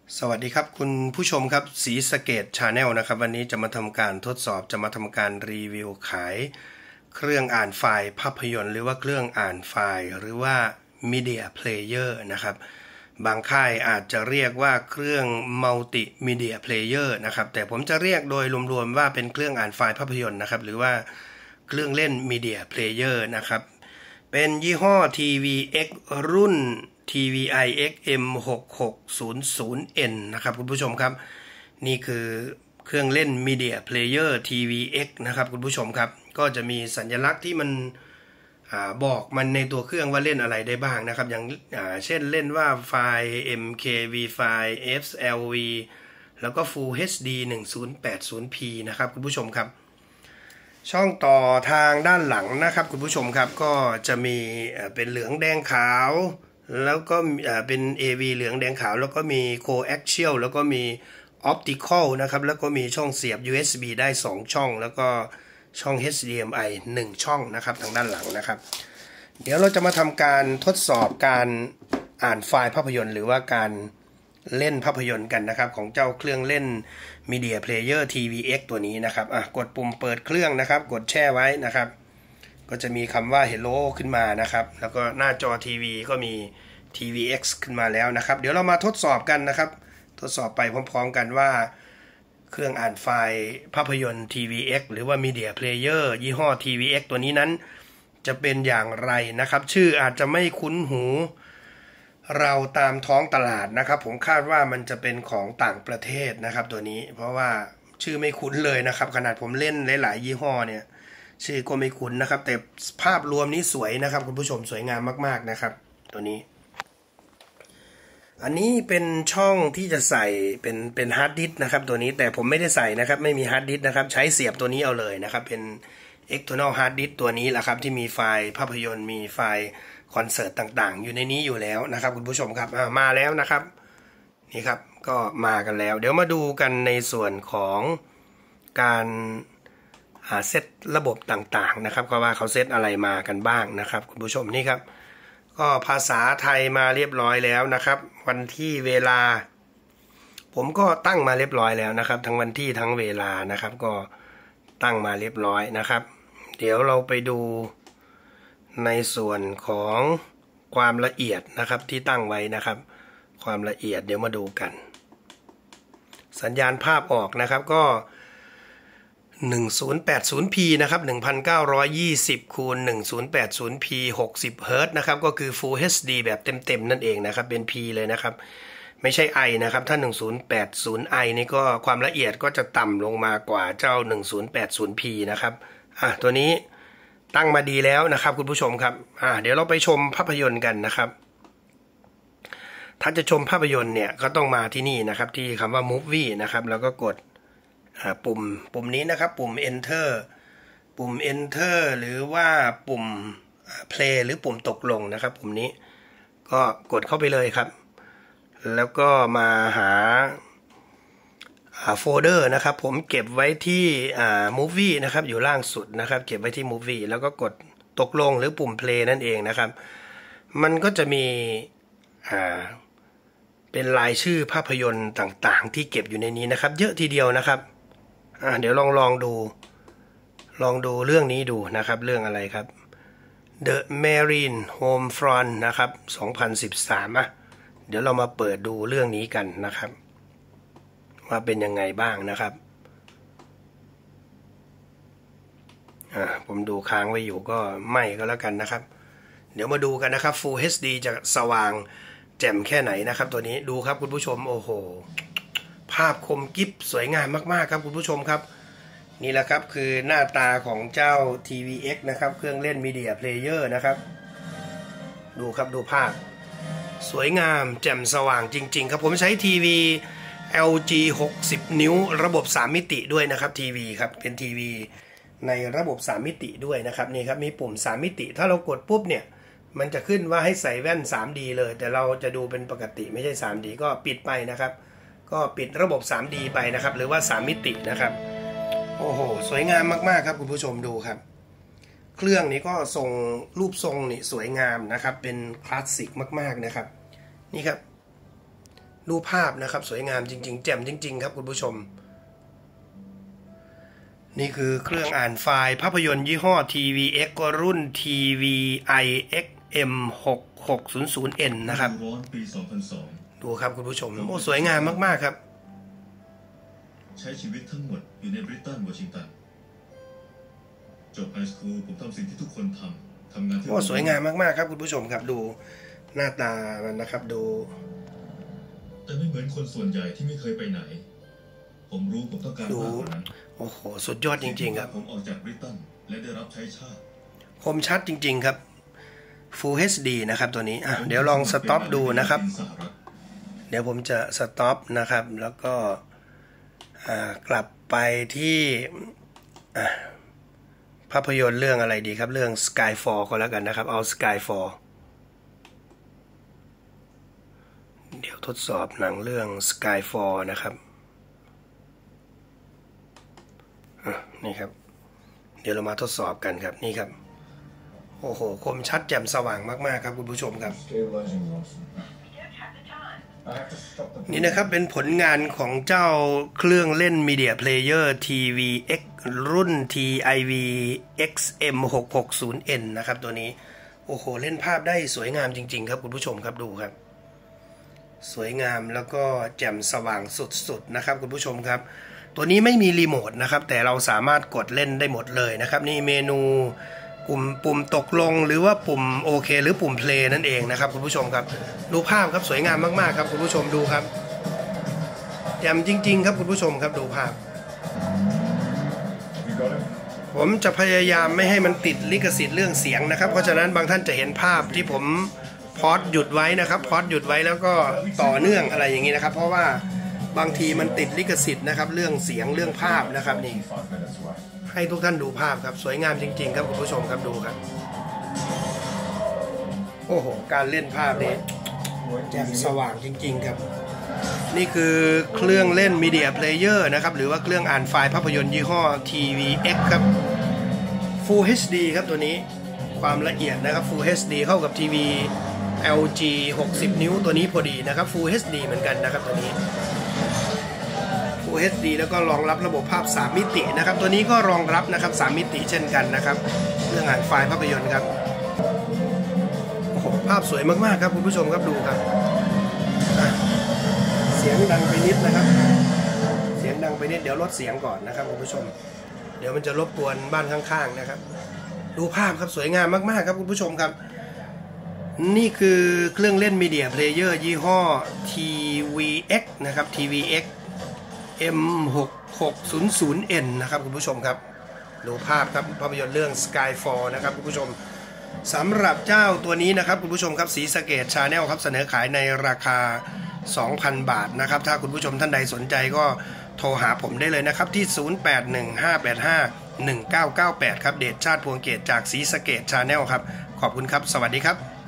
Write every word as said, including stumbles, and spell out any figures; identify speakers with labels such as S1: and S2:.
S1: สวัสดีครับคุณผู้ชมครับศรีสะเกษ Channel นะครับวันนี้จะมาทำการทดสอบจะมาทำการรีวิวขายเครื่องอ่านไฟล์ภาพยนตร์หรือว่าเครื่องอ่านไฟล์หรือว่า Media Player นะครับบางค่ายอาจจะเรียกว่าเครื่อง Multimedia Player นะครับแต่ผมจะเรียกโดยรวมๆว่าเป็นเครื่องอ่านไฟล์ภาพยนตร์นะครับหรือว่าเครื่องเล่น Media Player นะครับเป็นยี่ห้อ ที วี เอ็กซ์ รุ่น ที วี ไอ เอ็กซ์ เอ็ม หกหกศูนย์ศูนย์ เอ็น นะครับคุณผู้ชมครับนี่คือเครื่องเล่น Media Player ที วี เอ็กซ์ นะครับคุณผู้ชมครับก็จะมีสัญลักษณ์ที่มันบอกมันในตัวเครื่องว่าเล่นอะไรได้บ้างนะครับอย่างเช่นเล่นว่าไฟล์ เอ็ม เค วี ไฟล์ เอฟ แอล วี แล้วก็ Full เอช ดี หนึ่งพันแปดสิบ พี นะครับคุณผู้ชมครับช่องต่อทางด้านหลังนะครับคุณผู้ชมครับก็จะมีเป็นเหลืองแดงขาวแล้วก็เป็น เอ วี เหลืองแดงขาวแล้วก็มี Coaxial แล้วก็มี Optical นะครับแล้วก็มีช่องเสียบ ยู เอส บี ได้สองช่องแล้วก็ช่อง เอช ดี เอ็ม ไอ หนึ่งช่องนะครับทางด้านหลังนะครับเดี๋ยวเราจะมาทำการทดสอบการอ่านไฟล์ภาพยนตร์หรือว่าการเล่นภาพยนตร์กันนะครับของเจ้าเครื่องเล่น Media Player ที วี เอ็กซ์ ตัวนี้นะครับอ่ะกดปุ่มเปิดเครื่องนะครับกดแช่ไว้นะครับก็จะมีคำว่า Hello ขึ้นมานะครับแล้วก็หน้าจอทีวีก็มี ที วี เอ็กซ์ ขึ้นมาแล้วนะครับเดี๋ยวเรามาทดสอบกันนะครับทดสอบไปพร้อมๆกันว่าเครื่องอ่านไฟล์ภาพยนตร์ ที วี เอ็กซ์ หรือว่า Media Player ยี่ห้อ ที วี เอ็กซ์ ตัวนี้นั้นจะเป็นอย่างไรนะครับชื่ออาจจะไม่คุ้นหูเราตามท้องตลาดนะครับผมคาดว่ามันจะเป็นของต่างประเทศนะครับตัวนี้เพราะว่าชื่อไม่คุ้นเลยนะครับขนาดผมเล่นหลายๆยี่ห้อเนี่ยชื่อก็ไม่คุ้นนะครับแต่ภาพรวมนี้สวยนะครับคุณผู้ชมสวยงามมากๆนะครับตัวนี้อันนี้เป็นช่องที่จะใส่เป็นเป็นฮาร์ดดิสก์นะครับตัวนี้แต่ผมไม่ได้ใส่นะครับไม่มีฮาร์ดดิสก์นะครับใช้เสียบตัวนี้เอาเลยนะครับเป็น external hard disk ตัวนี้แหละครับที่มีไฟล์ภาพยนตร์มีไฟล์คอนเสิร์ตต่างๆอยู่ในนี้อยู่แล้วนะครับคุณผู้ชมครับมาแล้วนะครับนี่ครับก็มากันแล้วเดี๋ยวมาดูกันในส่วนของการเซตระบบต่างๆนะครับก็ว่าเขาเซตอะไรมากันบ้างนะครับคุณผู้ชมนี่ครับก็ภาษาไทยมาเรียบร้อยแล้วนะครับวันที่เวลาผมก็ตั้งมาเรียบร้อยแล้วนะครับทั้งวันที่ทั้งเวลานะครับก็ตั้งมาเรียบร้อยนะครับเดี๋ยวเราไปดูในส่วนของความละเอียดนะครับที่ตั้งไว้นะครับความละเอียดเดี๋ยวมาดูกันสัญญาณภาพออกนะครับก็หนึ่งพันแปดสิบ พี นะครับ หนึ่งพันเก้าร้อยยี่สิบ คูณ หนึ่งพันแปดสิบ พี หกสิบ เฮิร์ตซ์นะครับก็คือ Full เอช ดี แบบเต็มๆนั่นเองนะครับเป็น P เลยนะครับไม่ใช่ I นะครับถ้า หนึ่งพันแปดสิบ ไอ นี่ก็ความละเอียดก็จะต่ำลงมากว่าเจ้า หนึ่งพันแปดสิบ พี นะครับอ่ะตัวนี้ตั้งมาดีแล้วนะครับคุณผู้ชมครับอ่ะเดี๋ยวเราไปชมภาพยนตร์กันนะครับถ้าจะชมภาพยนตร์เนี่ยก็ต้องมาที่นี่นะครับที่คำว่า Movie นะครับแล้วก็กดปุ่มปุ่มนี้นะครับปุ่ม Enter ปุ่ม Enter หรือว่าปุ่ม Play หรือปุ่มตกลงนะครับปุ่มนี้ก็กดเข้าไปเลยครับแล้วก็มาหาโฟลเดอร์นะครับผมเก็บไว้ที่ Movie นะครับอยู่ล่างสุดนะครับเก็บไว้ที่ Movie แล้วก็กดตกลงหรือปุ่ม Play นั่นเองนะครับมันก็จะมีเป็นรายชื่อภาพยนตร์ต่างๆที่เก็บอยู่ในนี้นะครับเยอะทีเดียวนะครับอ่ะเดี๋ยวลองลองดูลองดูเรื่องนี้ดูนะครับเรื่องอะไรครับ The Marine Homefront นะครับสองพันสิบสามอ่ะเดี๋ยวเรามาเปิดดูเรื่องนี้กันนะครับว่าเป็นยังไงบ้างนะครับอ่าผมดูค้างไว้อยู่ก็ไม่ก็แล้วกันนะครับเดี๋ยวมาดูกันนะครับ Full เอช ดี จะสว่างแจ่มแค่ไหนนะครับตัวนี้ดูครับคุณผู้ชมโอ้โหภาพคมกิ๊บสวยงามมากๆครับคุณผู้ชมครับนี่แหละครับคือหน้าตาของเจ้า ที วี เอ็กซ์ นะครับเครื่องเล่น Media Player นะครับดูครับดูภาพสวยงามแจ่มสว่างจริงๆครับผมใช้ทีวี แอล จี หกสิบ นิ้วระบบสามมิติด้วยนะครับทีวีครับเป็นทีวีในระบบสามมิติด้วยนะครับนี่ครับมีปุ่มสามมิติถ้าเรากดปุ๊บเนี่ยมันจะขึ้นว่าให้ใส่แว่น ทรี ดี เลยแต่เราจะดูเป็นปกติไม่ใช่ ทรี ดี ก็ปิดไปนะครับก็ปิดระบบ ทรี ดี ไปนะครับหรือว่าสามมิตินะครับโอ้โหสวยงามมากๆครับคุณผู้ชมดูครับเครื่องนี้ก็ทรงรูปทรงนี่สวยงามนะครับเป็นคลาสสิกมากๆนะครับนี่ครับรูปภาพนะครับสวยงามจริงๆแจ่มจริงๆครับคุณผู้ชมนี่คือเครื่องอ่านไฟล์ภาพยนตร์ยี่ห้อ ที วี เอ็กซ์ รุ่น ที วี ไอ เอ็กซ์ เอ็ม หกหกศูนย์ศูนย์ เอ็น นะครับดูครับคุณผู้ชมโอ้สวยงามมากๆครับ
S2: ใช้ชีวิตทั้งหมดอยู่ในบริตันวอชิงตันจบไฮสคูลผมทำสิ่งที่ทุกคนทำทำงานที่
S1: โอ้สวยงามมากๆครับคุณผู้ชมครับดูหน้าตามันนะครับดู
S2: แต่ไม่เหมือนคนส่วนใหญ่ที่ไม่เคยไปไหนผมรู้ผมต้องการมากกว่านั้น
S1: โอ้โหสุดยอดจริงๆครับ
S2: ผมออกจากบริตันและได้รับใช้ชาติ
S1: คมชัดจริงๆครับ Full เอช ดี นะครับตัวนี้อ่ะเดี๋ยวลองสต็อปดูนะครับเดี๋ยวผมจะสต็อปนะครับแล้วก็กลับไปที่ภาพยนตร์เรื่องอะไรดีครับเรื่อง Skyfall ก็แล้วกันนะครับเอา Skyfall เดี๋ยวทดสอบหนังเรื่อง Skyfall นะครับนี่ครับเดี๋ยวเรามาทดสอบกันครับนี่ครับโอ้โหคมชัดแจ่มสว่างมากๆครับคุณผู้ชมครับนี่นะครับเป็นผลงานของเจ้าเครื่องเล่น Media Player ที วี เอ็กซ์ รุ่น ที ไอ วี เอ็กซ์ เอ็ม หกหกศูนย์ เอ็น นะครับตัวนี้โอ้โหเล่นภาพได้สวยงามจริงๆครับคุณผู้ชมครับดูครับสวยงามแล้วก็แจ่มสว่างสุดๆนะครับคุณผู้ชมครับตัวนี้ไม่มีรีโมทนะครับแต่เราสามารถกดเล่นได้หมดเลยนะครับนี่เมนูปุ่มปุ่มตกลงหรือว่าปุ่มโอเคหรือปุ่มเพลย์นั่นเองนะครับคุณผู้ชมครับดูภาพครับสวยงามมากๆครับคุณผู้ชมดูครับแจ่มจริงๆครับคุณผู้ชมครับดูภาพผมจะพยายามไม่ให้มันติดลิขสิทธิ์เรื่องเสียงนะครับเพราะฉะนั้นบางท่านจะเห็นภาพที่ผมพอสหยุดไว้นะครับพอสหยุดไว้แล้วก็ต่อเนื่องอะไรอย่างนี้นะครับเพราะว่าบางทีมันติดลิขสิทธิ์นะครับเรื่องเสียงเรื่องภาพนะครับนี่ให้ทุกท่านดูภาพครับสวยงามจริงๆครับคุณผู้ชมครับดูครับโอ้โหการเล่นภาพนี้แจ่มสว่างจริงๆครับนี่คือเครื่องเล่น Media Player นะครับหรือว่าเครื่องอ่านไฟล์ภาพยนตร์ยี่ห้อ ที วี เอ็กซ์ ครับ Full เอช ดี ครับตัวนี้ความละเอียดนะครับ Full เอช ดี เข้ากับทีวี แอล จี หกสิบ นิ้วตัวนี้พอดีนะครับ Full เอช ดี เหมือนกันนะครับตัวนี้Full เอช ดี แล้วก็รองรับระบบภาพสามมิตินะครับตัวนี้ก็รองรับนะครับสามมิติเช่นกันนะครับเรื่องอ่านไฟล์ภาพยนตร์ครับโอ้โหภาพสวยมากๆครับคุณผู้ชมครับดูครับเสียงดังไปนิดนะครับเสียงดังไปนิดเดี๋ยวลดเสียงก่อนนะครับคุณผู้ชมเดี๋ยวมันจะรบกวนบ้านข้างๆนะครับดูภาพครับสวยงามมากๆครับคุณผู้ชมครับนี่คือเครื่องเล่น Media Player ยี่ห้อ ที วี เอ็กซ์ นะครับ ที วี เอ็กซ์ เอ็ม หกหกศูนย์ศูนย์ เอ็น นะครับคุณผู้ชมครับดูภาพครับภาพยนตร์เรื่อง Skyfall นะครับคุณผู้ชมสำหรับเจ้าตัวนี้นะครับคุณผู้ชมครับศรีสะเกษ Channel ครับเสนอขายในราคา สองพัน บาทนะครับถ้าคุณผู้ชมท่านใดสนใจก็โทรหาผมได้เลยนะครับที่ศูนย์ แปด หนึ่ง ห้า แปด ห้า หนึ่ง เก้า เก้า แปดครับเดชชาติพวงเกตจากศรีสะเกษ Channel ครับขอบคุณครับสวัสดีครับ